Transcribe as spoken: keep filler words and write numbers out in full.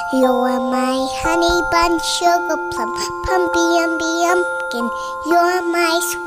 You're my honey bun, sugar plum, pumpy umby umpkin. You're my sweet